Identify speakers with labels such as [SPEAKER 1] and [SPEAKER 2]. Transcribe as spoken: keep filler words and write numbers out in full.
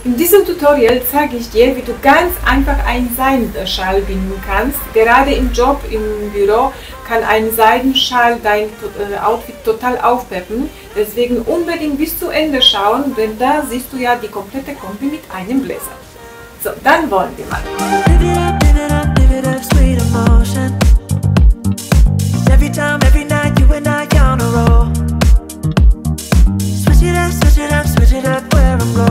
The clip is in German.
[SPEAKER 1] In diesem Tutorial zeige ich dir, wie du ganz einfach einen Seidenschal binden kannst. Gerade im Job, im Büro kann ein Seidenschal dein Outfit total aufpeppen. Deswegen unbedingt bis zu Ende schauen, denn da siehst du ja die komplette Kombi mit einem Bläser. So, dann wollen wir mal. Switch it up, switch it up, switch it up where I'm going.